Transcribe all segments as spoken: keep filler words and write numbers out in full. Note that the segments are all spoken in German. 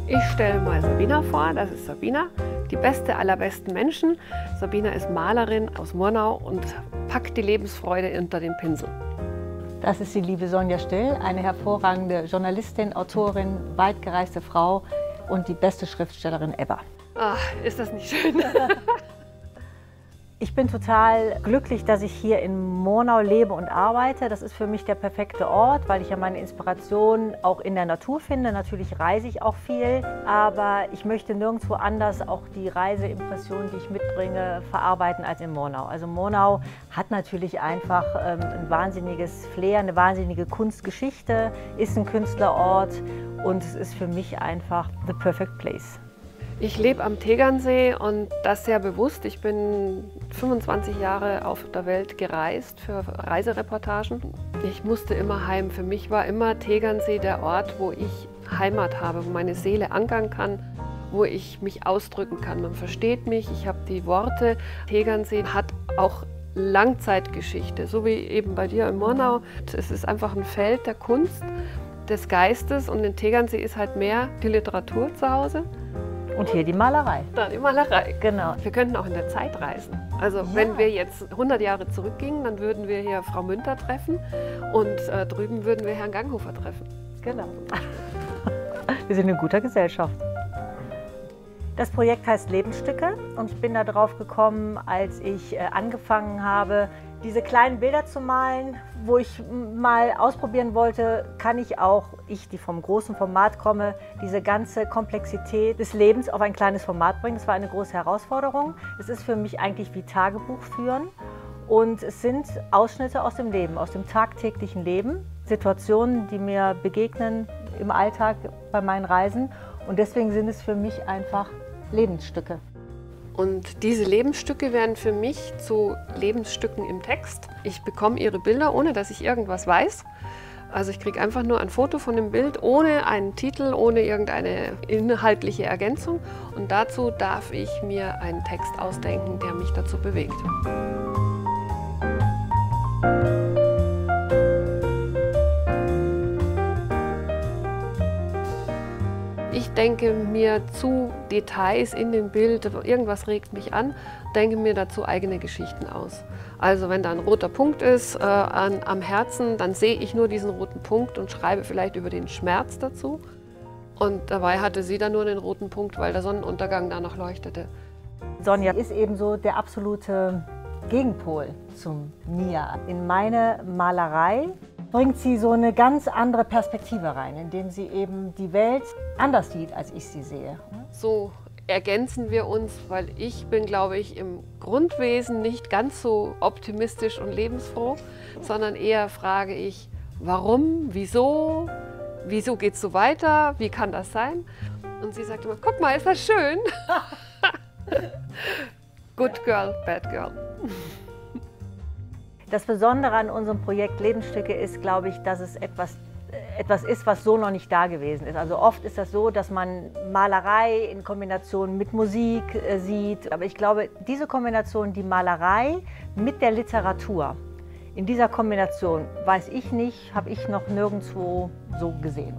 Ich stelle mal Sabina vor, das ist Sabina, die beste aller besten Menschen. Sabina ist Malerin aus Murnau und packt die Lebensfreude unter den Pinsel. Das ist die liebe Sonja Still, eine hervorragende Journalistin, Autorin, weitgereiste Frau und die beste Schriftstellerin ever. Ach, ist das nicht schön? Ich bin total glücklich, dass ich hier in Murnau lebe und arbeite. Das ist für mich der perfekte Ort, weil ich ja meine Inspiration auch in der Natur finde. Natürlich reise ich auch viel, aber ich möchte nirgendwo anders auch die Reiseimpressionen, die ich mitbringe, verarbeiten als in Murnau. Also Murnau hat natürlich einfach ähm, ein wahnsinniges Flair, eine wahnsinnige Kunstgeschichte, ist ein Künstlerort und es ist für mich einfach the perfect place. Ich lebe am Tegernsee und das sehr bewusst. Ich bin fünfundzwanzig Jahre auf der Welt gereist für Reisereportagen. Ich musste immer heim. Für mich war immer Tegernsee der Ort, wo ich Heimat habe, wo meine Seele ankern kann, wo ich mich ausdrücken kann. Man versteht mich, ich habe die Worte. Tegernsee hat auch Langzeitgeschichte, so wie eben bei dir in Murnau. Es ist einfach ein Feld der Kunst, des Geistes und in Tegernsee ist halt mehr die Literatur zu Hause. Und hier die Malerei. Da die Malerei. Genau. Wir könnten auch in der Zeit reisen. Also ja. Wenn wir jetzt hundert Jahre zurückgingen, dann würden wir hier Frau Münter treffen und äh, drüben würden wir Herrn Ganghofer treffen. Genau. Wir sind in guter Gesellschaft. Das Projekt heißt Lebensstücke und ich bin da drauf gekommen, als ich äh, angefangen habe, diese kleinen Bilder zu malen, wo ich mal ausprobieren wollte, kann ich auch, ich, die vom großen Format komme, diese ganze Komplexität des Lebens auf ein kleines Format bringen. Das war eine große Herausforderung. Es ist für mich eigentlich wie Tagebuch führen und es sind Ausschnitte aus dem Leben, aus dem tagtäglichen Leben, Situationen, die mir begegnen im Alltag bei meinen Reisen und deswegen sind es für mich einfach Lebensstücke. Und diese Lebensstücke werden für mich zu Lebensstücken im Text. Ich bekomme ihre Bilder, ohne dass ich irgendwas weiß. Also ich kriege einfach nur ein Foto von dem Bild, ohne einen Titel, ohne irgendeine inhaltliche Ergänzung. Und dazu darf ich mir einen Text ausdenken, der mich dazu bewegt. Ich denke mir zu Details in dem Bild, irgendwas regt mich an, denke mir dazu eigene Geschichten aus. Also wenn da ein roter Punkt ist äh, an, am Herzen, dann sehe ich nur diesen roten Punkt und schreibe vielleicht über den Schmerz dazu. Und dabei hatte sie dann nur den roten Punkt, weil der Sonnenuntergang da noch leuchtete. Sonja ist ebenso der absolute Gegenpol zum Mia. In meine Malerei bringt sie so eine ganz andere Perspektive rein, indem sie eben die Welt anders sieht, als ich sie sehe. So ergänzen wir uns, weil ich bin, glaube ich, im Grundwesen nicht ganz so optimistisch und lebensfroh, sondern eher frage ich, warum, wieso, wieso geht es so weiter, wie kann das sein? Und sie sagt immer, guck mal, ist das schön? Good girl, bad girl. Das Besondere an unserem Projekt Lebensstücke ist, glaube ich, dass es etwas, etwas ist, was so noch nicht da gewesen ist. Also oft ist das so, dass man Malerei in Kombination mit Musik äh, sieht. Aber ich glaube, diese Kombination, die Malerei mit der Literatur, in dieser Kombination, weiß ich nicht, habe ich noch nirgendwo so gesehen.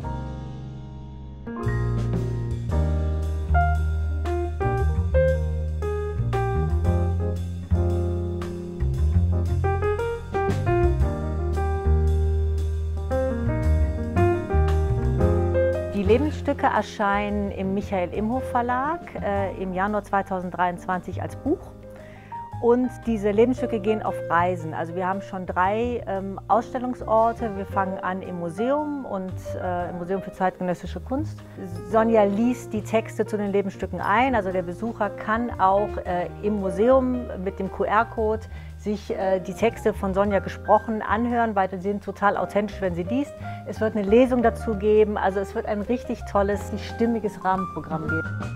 Die Lebensstücke erscheinen im Michael Imhof Verlag äh, im Januar zweitausenddreiundzwanzig als Buch. Und diese Lebensstücke gehen auf Reisen. Also wir haben schon drei ähm, Ausstellungsorte. Wir fangen an im Museum und äh, im Museum für zeitgenössische Kunst. Sonja liest die Texte zu den Lebensstücken ein. Also der Besucher kann auch äh, im Museum mit dem Q R-Code sich äh, die Texte von Sonja gesprochen anhören, weil sie sind total authentisch, wenn sie liest. Es wird eine Lesung dazu geben. Also es wird ein richtig tolles, stimmiges Rahmenprogramm geben.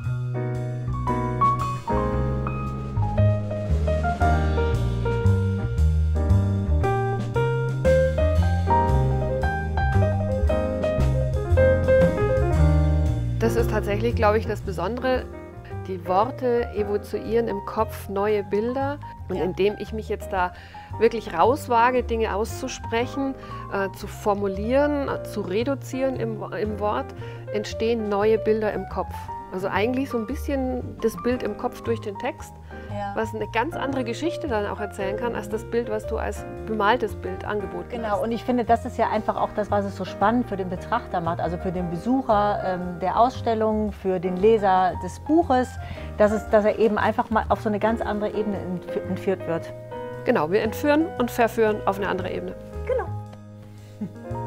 Das ist tatsächlich, glaube ich, das Besondere. Die Worte evozieren im Kopf neue Bilder und Ja. indem ich mich jetzt da wirklich rauswage, Dinge auszusprechen, äh, zu formulieren, äh, zu reduzieren im, im Wort, entstehen neue Bilder im Kopf. Also eigentlich so ein bisschen das Bild im Kopf durch den Text, Ja. was eine ganz andere Geschichte dann auch erzählen kann, als das Bild, was du als bemaltes Bild angeboten hast. Genau, und ich finde, das ist ja einfach auch das, was es so spannend für den Betrachter macht, also für den Besucher ähm, der Ausstellung, für den Leser des Buches, dass, es, dass er eben einfach mal auf so eine ganz andere Ebene entf- entführt wird. Genau, wir entführen und verführen auf eine andere Ebene. Genau.